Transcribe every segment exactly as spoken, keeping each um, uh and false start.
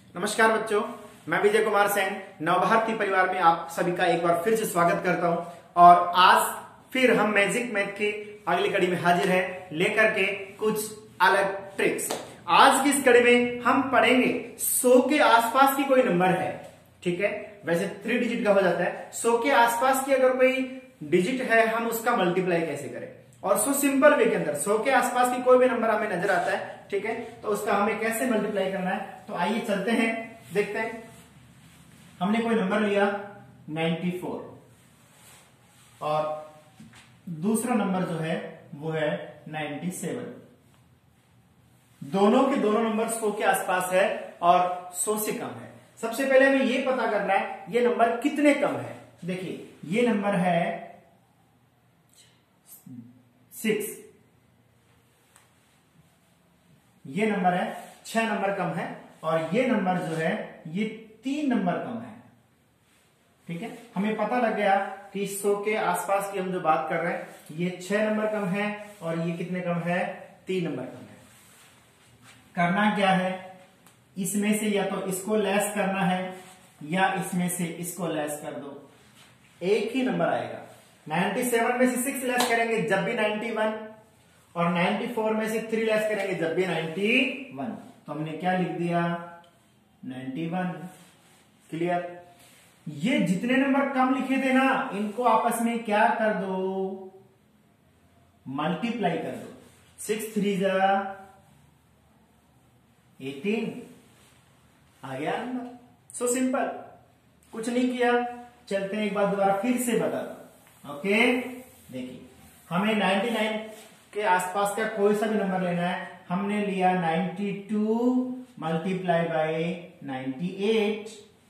नमस्कार बच्चों, मैं विजय कुमार सेन नवभारती परिवार में आप सभी का एक बार फिर से स्वागत करता हूं। और आज फिर हम मैजिक मैथ की अगली कड़ी में हाजिर हैं लेकर के कुछ अलग ट्रिक्स। आज की इस कड़ी में हम पढ़ेंगे सौ के आसपास की कोई नंबर है, ठीक है। वैसे थ्री डिजिट का हो जाता है, सौ के आसपास की अगर कोई डिजिट है हम उसका मल्टीप्लाई कैसे करें, और सो सिंपल वे के अंदर सौ के आसपास की कोई भी नंबर हमें नजर आता है, ठीक है, तो उसका हमें कैसे मल्टीप्लाई करना है। तो आइए चलते हैं, देखते हैं। हमने कोई नंबर लिया चौरानवे और दूसरा नंबर जो है वो है सत्तानवे। दोनों के दोनों नंबर सौ के आसपास है और सौ से कम है। सबसे पहले हमें ये पता करना है ये नंबर कितने कम है। देखिए ये नंबर है सिक्स, ये नंबर है छह नंबर कम है, और ये नंबर जो है ये तीन नंबर कम है, ठीक है। हमें पता लग गया कि सौ के आसपास की हम जो बात कर रहे हैं ये छह नंबर कम है और ये कितने कम है, तीन नंबर कम है। करना क्या है, इसमें से या तो इसको लेस करना है या इसमें से इसको लेस कर दो, एक ही नंबर आएगा। सत्तानवे में से सिक्स लेस करेंगे जब भी इक्यानवे, और चौरानवे में से थ्री लेस करेंगे जब भी इक्यानवे। तो हमने क्या लिख दिया, इक्यानवे। क्लियर। ये जितने नंबर कम लिखे थे ना इनको आपस में क्या कर दो, मल्टीप्लाई कर दो। सिक्स थ्री जा एटीन, आ गया नंबर। सो सिंपल, कुछ नहीं किया। चलते हैं एक बार दोबारा फिर से बता दो। ओके, देखिए हमें निन्यानवे के आसपास का कोई सा भी नंबर लेना है। हमने लिया बानवे मल्टीप्लाई बाय अट्ठानवे।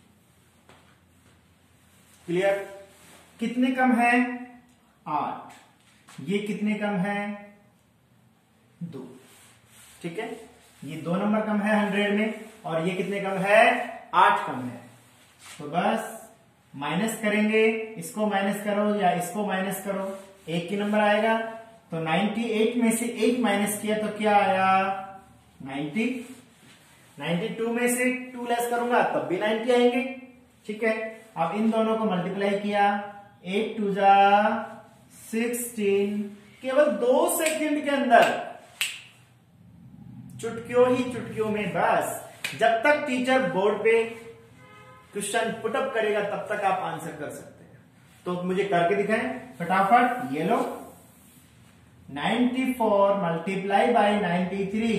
क्लियर। कितने कम है, आठ। ये कितने कम है, दो, ठीक है। ये दो नंबर कम है हंड्रेड में, और ये कितने कम है, आठ कम है। तो बस माइनस करेंगे, इसको माइनस करो या इसको माइनस करो, एक ही नंबर आएगा। तो अट्ठानवे में से एक माइनस किया तो क्या आया, नब्बे। बानवे में से टू लेस करूंगा तब भी नब्बे आएंगे, ठीक है। अब इन दोनों को मल्टीप्लाई किया, एट टू जा सिक्सटीन। केवल दो सेकंड के अंदर, चुटकियों ही चुटकियों में। बस जब तक टीचर बोर्ड पे क्वेश्चन पुटअप करेगा तब तक आप आंसर कर सकते हैं। तो मुझे करके दिखाएं फटाफट। ये लो चौरानवे मल्टीप्लाई बाय तिरानवे।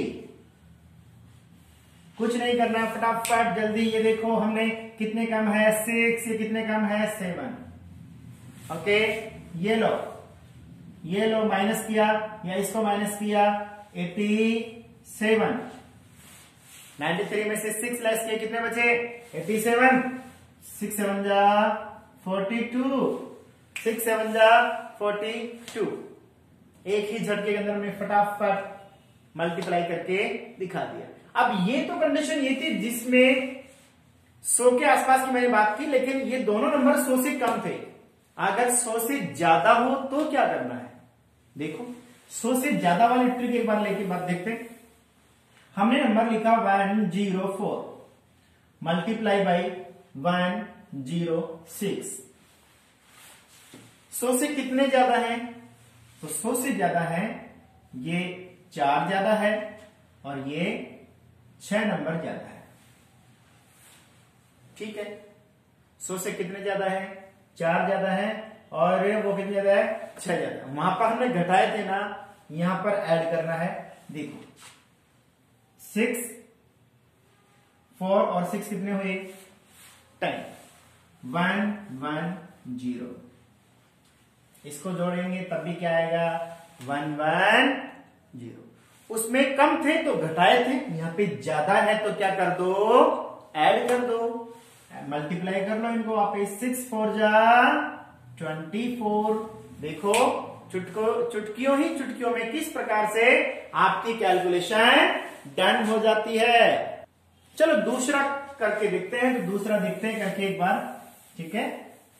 कुछ नहीं करना है, फटाफट जल्दी। ये देखो हमने कितने कम है, सिक्स। ये कितने कम है, सेवन। ओके, ये लो ये लो माइनस किया या इसको माइनस किया, सत्तासी। तिरानवे में से सिक्स लेस किए, कितने बचे, सत्तासी। सिक्स सेवन जा फोर्टी टू, सिक्स सेवन जा फोर्टी टू। एक ही झटके के अंदर में फटाफट मल्टीप्लाई करके दिखा दिया। अब ये तो कंडीशन ये थी जिसमें सौ के आसपास की मैंने बात की, लेकिन ये दोनों नंबर सौ से कम थे। अगर सौ से ज्यादा हो तो क्या करना है, देखो सौ से ज्यादा वाली ट्रिक एक बार लेके बात देखते हैं। हमने नंबर लिखा one zero four multiply by one zero six. सौ से कितने ज्यादा है, तो सौ से ज्यादा है ये चार ज्यादा है और ये छह नंबर ज्यादा है, ठीक है। सौ से कितने ज्यादा है, चार ज्यादा है, और वो कितने ज्यादा है, छह ज्यादा है। वहां पर हमने घटाए थे ना, यहां पर ऐड करना है। देखो सिक्स, फोर और सिक्स कितने हुए, टेन। वन वन जीरो, इसको जोड़ेंगे तब भी क्या आएगा, वन वन जीरो। उसमें कम थे तो घटाए थे, यहां पे ज्यादा है तो क्या कर दो, ऐड कर दो, मल्टीप्लाई कर लो इनको वापस। सिक्स फोर जा ट्वेंटी फोर। देखो चुटको चुटकियों ही चुटकियों में किस प्रकार से आपकी कैलकुलेशन डन हो जाती है। चलो दूसरा करके देखते हैं, तो दूसरा देखते हैं करके एक बार, ठीक है।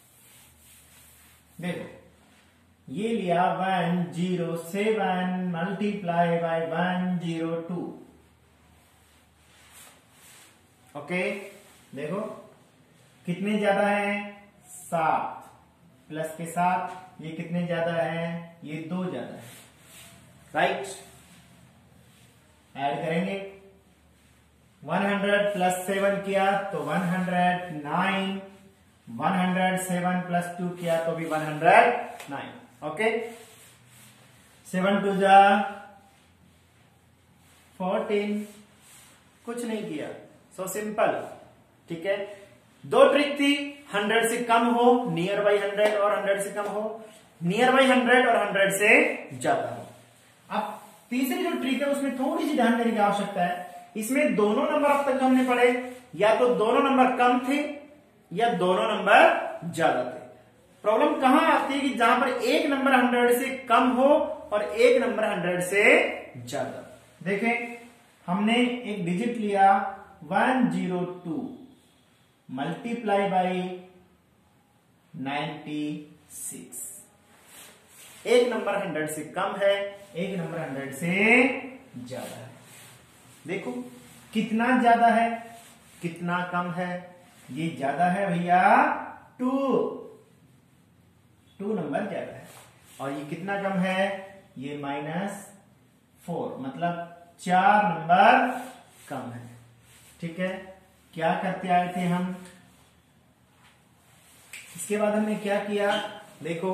देखो ये लिया one zero seven multiply by one zero two. Okay, देखो कितने ज्यादा है, सात प्लस के साथ ये कितने ज्यादा है, ये दो ज्यादा है, राइट। ऐड करेंगे, सौ प्लस सेवन किया तो एक सौ नौ, सौ सेवन प्लस टू किया तो भी एक सौ नौ, ओके। सेवन टू जा फोर्टीन, कुछ नहीं किया, सो सिंपल, ठीक है। दो ट्रिक थी, हंड्रेड से कम हो, नियर बाई हंड्रेड, और हंड्रेड से कम हो, नियर बाई हंड्रेड, और हंड्रेड से ज्यादा हो। अब तीसरी जो ट्रिक है उसमें थोड़ी सी ध्यान देने की आवश्यकता है। इसमें दोनों नंबर अब तक जो हमने पढ़े, या तो दोनों नंबर कम थे या दोनों नंबर ज्यादा थे। प्रॉब्लम कहां आती है कि जहां पर एक नंबर हंड्रेड से कम हो और एक नंबर हंड्रेड से ज्यादा। देखें, हमने एक डिजिट लिया one zero two multiply by ninety six. एक नंबर हंड्रेड से कम है, एक नंबर हंड्रेड से ज्यादा है। देखो कितना ज्यादा है, कितना कम है, ये ज्यादा है भैया, टू टू नंबर ज्यादा है, और ये कितना कम है, ये माइनस फोर, मतलब चार नंबर कम है, ठीक है। क्या करते आए थे हम, इसके बाद हमने क्या किया, देखो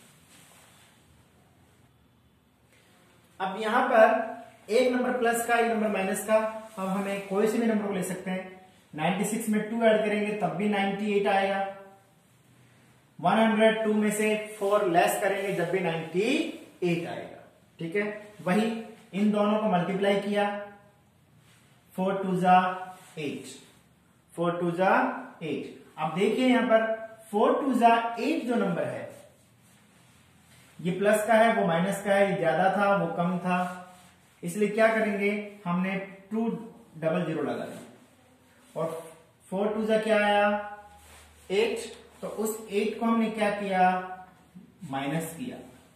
अब यहां पर एक नंबर प्लस का, एक नंबर माइनस का, अब हमें कोई से भी नंबर को ले सकते हैं। नाइन्टी सिक्स में टू ऐड करेंगे तब भी नाइन्टी एट आएगा। वन हंड्रेड टू में से फोर लेस करेंगे जब भी नाइन्टी एट आएगा, ठीक है। वही इन दोनों को मल्टीप्लाई किया, फोर टू जा एट, फोर टू जा एट। अब देखिए यहां पर फोर टू जा एट जो नंबर है, ये प्लस का है, वो माइनस का है, ये ज्यादा था, वो कम था, इसलिए क्या करेंगे, हमने टू डबल जीरो लगा दिया, और फोर टू जा क्या आया, एट, तो उस एट को हमने क्या किया, माइनस किया।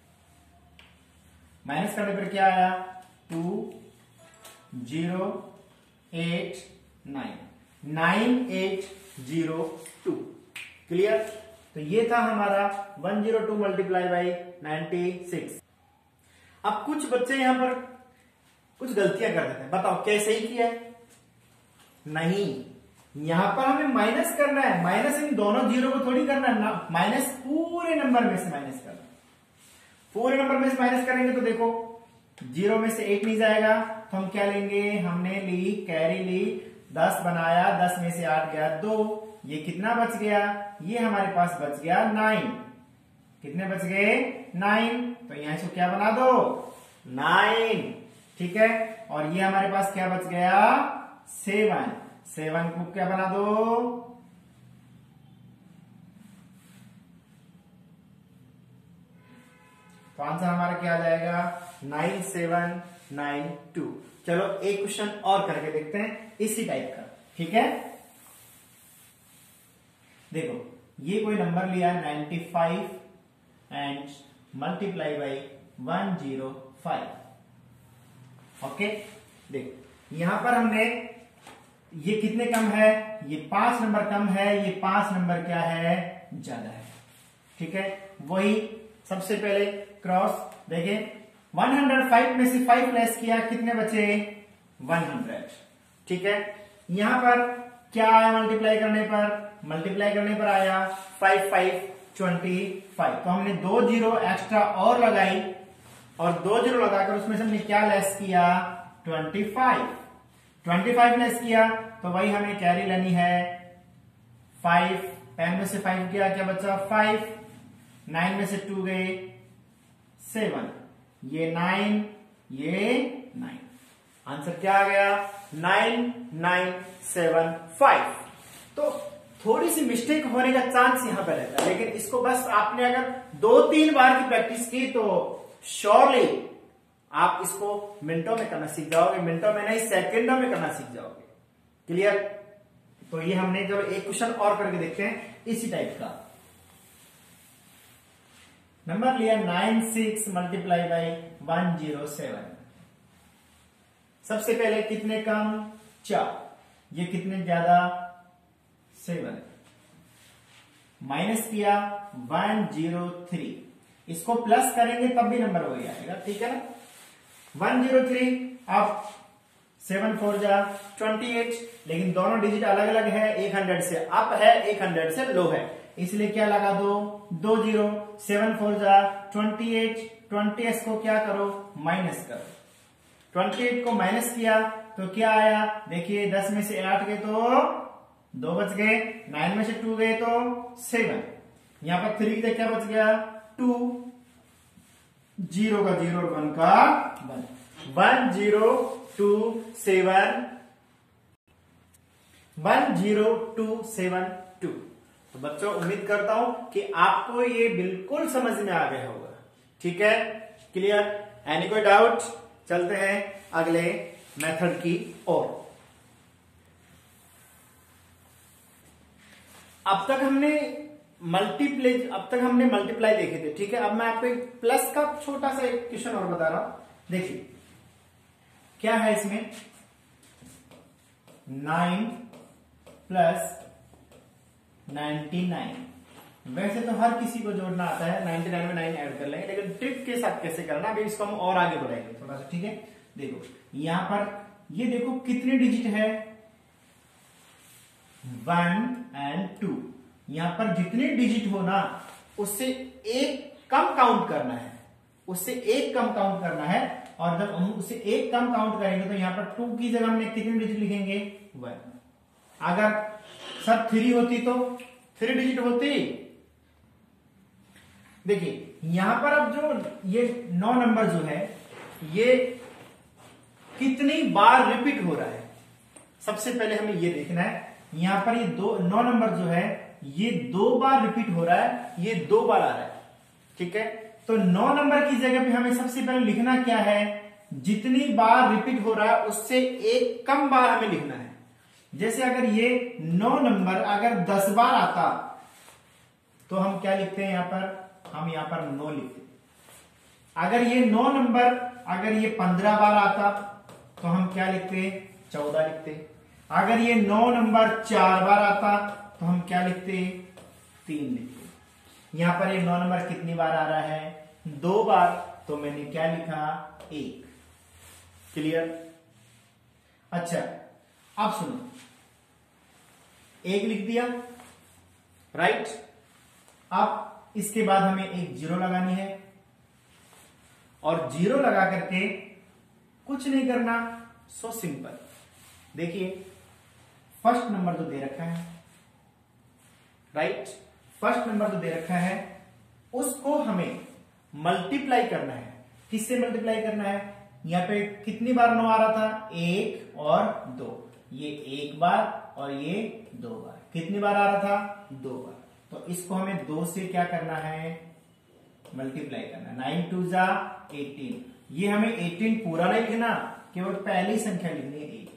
माइनस करने पर क्या आया, two zero eight nine, nine eight zero two. Clear. तो ये था हमारा one zero two multiply by ninety six. अब कुछ बच्चे यहां पर कुछ गलतियां कर देते हैं, बताओ क्या सही किया है? नहीं, यहां पर हमें माइनस करना है, माइनस इन दोनों जीरो को थोड़ी करना है ना, माइनस पूरे नंबर में से माइनस करना है। पूरे नंबर में से माइनस करेंगे तो देखो जीरो में से एट नहीं जाएगा, तो हम क्या लेंगे, हमने ली कैरी ली, दस बनाया, दस में से आठ गया दो, ये कितना बच गया, ये हमारे पास बच गया नाइन। कितने बच गए, नाइन, तो यहां से क्या बना दो, नाइन, ठीक है। और ये हमारे पास क्या बच गया, सेवन, सेवन को क्या बना दो, तो आंसर हमारा क्या आ जाएगा, नाइन सेवन नाइन टू। चलो एक क्वेश्चन और करके देखते हैं इसी टाइप का, ठीक है। देखो ये कोई नंबर लिया है ninety five and multiply by one zero five, okay. देखो यहां पर हमने ये कितने कम है, ये पांच नंबर कम है, ये पांच नंबर क्या है, ज्यादा है, ठीक है। वही सबसे पहले क्रॉस देखें, वन हंड्रेड फाइव में से फाइव लेस किया, कितने बचे, वन हंड्रेड, ठीक है। यहां पर क्या आया मल्टीप्लाई करने पर, मल्टीप्लाई करने पर आया फाइव फाइव ट्वेंटी फाइव, तो हमने दो जीरो एक्स्ट्रा और लगाई, और दो जीरो लगाकर उसमें से हमने क्या लेस किया, twenty five, twenty five less किया, तो वही हमें कैरी लेनी है, फाइव, टेन में से फाइव किया, क्या बचा, फाइव, नाइन में से टू गए, सेवन, ये नाइन, ये नाइन, आंसर क्या आ गया, नाइन नाइन सेवन फाइव। तो थोड़ी सी मिस्टेक होने का चांस यहां पर रहता है, लेकिन इसको बस आपने अगर दो तीन बार की प्रैक्टिस की तो श्योरली आप इसको मिनटों में करना सीख जाओगे, मिनटों में नहीं सेकंडों में करना सीख जाओगे। क्लियर। तो ये हमने जो एक क्वेश्चन और करके देखते हैं इसी टाइप का। नंबर लिया nine six multiply by one zero seven. सबसे पहले कितने कम, चार, ये कितने ज्यादा, सेवन, माइनस किया वन जीरो थ्री, इसको प्लस करेंगे तब भी नंबर वही आएगा, ठीक है ना। वन जीरो थ्री, अब सेवन फोर जा ट्वेंटी एट, लेकिन दोनों डिजिट अलग अलग है, एक हंड्रेड से अप है, एक हंड्रेड से लो है, इसलिए क्या लगा दो, दो जीरो, सेवन फोर जा ट्वेंटी एट, ट्वेंटी एट को क्या करो, माइनस करो, ट्वेंटी एट को माइनस किया तो क्या आया, देखिए दस में से आठ गए तो दो बच गए, नाइन में से टू गए तो सेवन, यहां पर थ्री का क्या बच गया, टू, जीरो का जीरो और वन का one, one zero two seven, one zero two seven two. तो बच्चों उम्मीद करता हूं कि आपको ये बिल्कुल समझ में आ गया होगा, ठीक है, क्लियर, एनी कोई डाउट। चलते हैं अगले मेथड की ओर। अब तक हमने मल्टीप्लाई अब तक हमने मल्टीप्लाई देखे थे, ठीक है। अब मैं आपको एक प्लस का छोटा सा एक क्वेश्चन और बता रहा हूं, देखिए क्या है इसमें, नाइन प्लस नाइन्टी नाइन, वैसे तो हर किसी को जोड़ना आता है, नाइन्टी नाइन में नाइन ऐड कर लेंगे, लेकिन ट्रिक के साथ कैसे करना अभी इसको हम और आगे बढ़ाएंगे थोड़ा सा, ठीक है। देखो यहां पर ये देखो कितने डिजिट है, वन एंड टू, यहां पर जितने डिजिट हो ना उससे एक कम काउंट करना है, उससे एक कम काउंट करना है, और जब हम उससे एक कम काउंट करेंगे तो यहां पर टू की जगह हमने कितने डिजिट लिखेंगे, वन। अगर सब थ्री होती तो थ्री डिजिट होती, देखिए यहां पर अब जो ये नौ नंबर जो है ये कितनी बार रिपीट हो रहा है, सबसे पहले हमें ये देखना है। यहां पर ये दो नौ नंबर जो है ये दो बार रिपीट हो रहा है, ये दो बार आ रहा है, ठीक है। तो नौ नंबर की जगह पे हमें सबसे पहले लिखना क्या है, जितनी बार रिपीट हो रहा है उससे एक कम बार हमें लिखना है। जैसे अगर ये नौ नंबर अगर दस बार आता तो हम क्या लिखते हैं, यहां पर हम यहां पर नौ लिखते। अगर ये नौ नंबर अगर ये पंद्रह बार आता तो हम क्या लिखते, चौदह लिखते। अगर ये नौ नंबर चार बार आता तो हम क्या लिखते, तीन लिखते। यहां पर ये नौ नंबर कितनी बार आ रहा है, दो बार, तो मैंने क्या लिखा, एक। क्लियर। अच्छा अब सुनो, एक लिख दिया, राइट। अब इसके बाद हमें एक जीरो लगानी है, और जीरो लगा करके कुछ नहीं करना, सो सिंपल। देखिए फर्स्ट नंबर जो दे रखा है, राइट, फर्स्ट नंबर जो दे रखा है उसको हमें मल्टीप्लाई करना है। किससे मल्टीप्लाई करना है, यहां पे कितनी बार नौ आ रहा था, एक और दो, ये एक बार और ये दो बार, कितनी बार आ रहा था, दो बार। तो इसको हमें दो से क्या करना है, मल्टीप्लाई करना है। नाइन टू जा एटीन, ये हमें एटीन पूरा नहीं लिखना, केवल पहली संख्या लिखनी है, एट।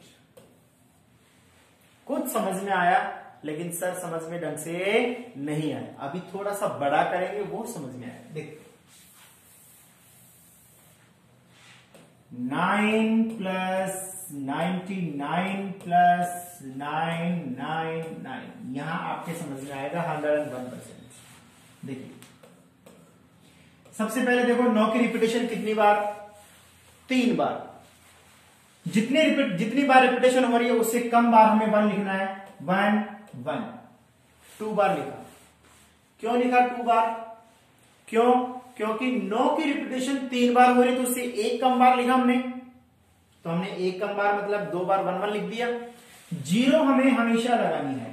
कुछ समझ में आया, लेकिन सर समझ में ढंग से नहीं आया, अभी थोड़ा सा बड़ा करेंगे वो समझ में आया। देखो nine plus ninety nine plus nine nine nine, यहां आपके समझ में आएगा हंड्रेड एंड वन परसेंट। देखिए सबसे पहले देखो नौ की रिपीटेशन कितनी बार, तीन बार। जितनी रिपीट जितनी बार रिपीटेशन हो रही है उससे कम बार हमें वन लिखना है, वन वन। टू बार लिखा, क्यों लिखा टू बार, क्यों, क्योंकि नौ की रिपीटेशन तीन बार हो रही है तो उससे एक कम बार लिखा हमने, तो हमने एक कम बार मतलब दो बार वन वन लिख दिया। जीरो हमें हमेशा लगानी है,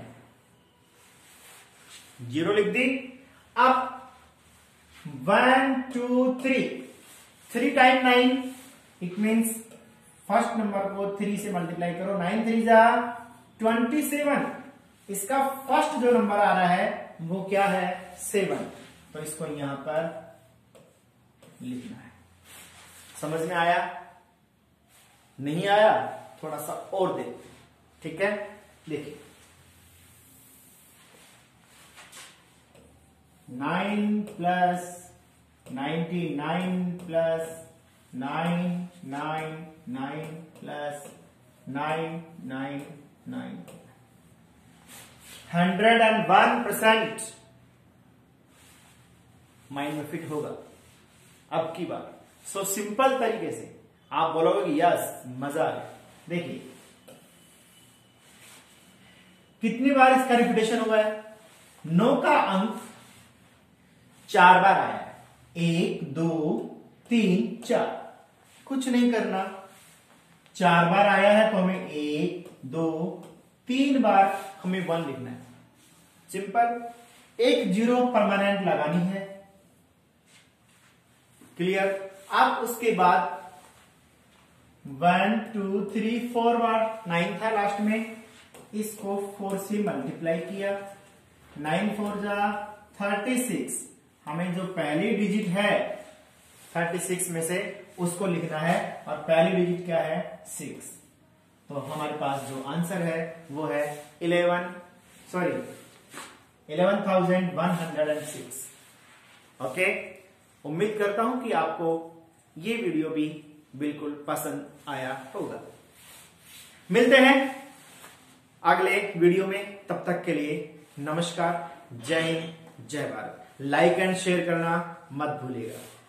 जीरो लिख दी। अब one two three, three time nine, it means first number को थ्री से मल्टीप्लाई करो, नाइन थ्री जा ट्वेंटी सेवन। इसका फर्स्ट जो नंबर आ रहा है वो क्या है, सेवन, तो इसको यहां पर लिखना है। समझ में आया, नहीं आया, थोड़ा सा और देखते, ठीक है। देखिए nine plus ninety nine plus nine nine nine plus nine nine nine hundred and one percent mind में फिट होगा अब की बार। सो सिंपल तरीके से आप बोलोगे कि यस मजा आ गया। देखिए कितनी बार इसका रिपीटेशन हुआ है, नौ का अंक चार बार आया है, एक दो तीन चार, कुछ नहीं करना, चार बार आया है तो हमें एक दो तीन बार हमें वन लिखना है, सिंपल। एक जीरो परमानेंट लगानी है, क्लियर। अब उसके बाद वन टू थ्री फोर बार, नाइन था लास्ट में, इसको फोर से मल्टीप्लाई किया, नाइन फोर जा थर्टी सिक्स, हमें जो पहली डिजिट है थर्टी सिक्स में से उसको लिखना है और पहली डिजिट क्या है सिक्स। तो हमारे पास जो आंसर है वो है eleven sorry eleven thousand one hundred and six. Okay, उम्मीद करता हूं कि आपको ये वीडियो भी बिल्कुल पसंद आया होगा। मिलते हैं अगले वीडियो में, तब तक के लिए नमस्कार, जय हिंद, जय भारत। लाइक एंड शेयर करना मत भूलिएगा।